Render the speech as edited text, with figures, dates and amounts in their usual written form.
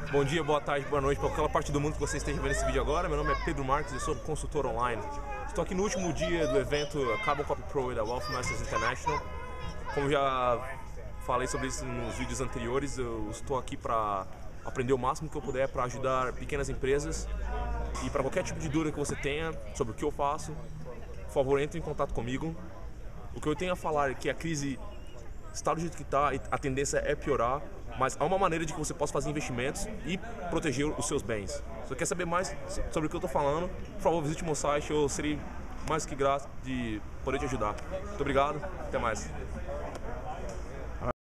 Bom dia, boa tarde, boa noite para qualquer parte do mundo que você esteja vendo esse vídeo agora. Meu nome é Pedro Marques, eu sou consultor online. Estou aqui no último dia do evento Carbon Copy Pro da Wealth Masters International. Como já falei sobre isso nos vídeos anteriores, eu estou aqui para aprender o máximo que eu puder para ajudar pequenas empresas. E para qualquer tipo de dúvida que você tenha sobre o que eu faço, por favor, entre em contato comigo. O que eu tenho a falar é que a crise está do jeito que está e a tendência é piorar, mas há uma maneira de que você possa fazer investimentos e proteger os seus bens. Se você quer saber mais sobre o que eu estou falando, por favor, visite o meu site, eu serei mais que grato de poder te ajudar. Muito obrigado, até mais.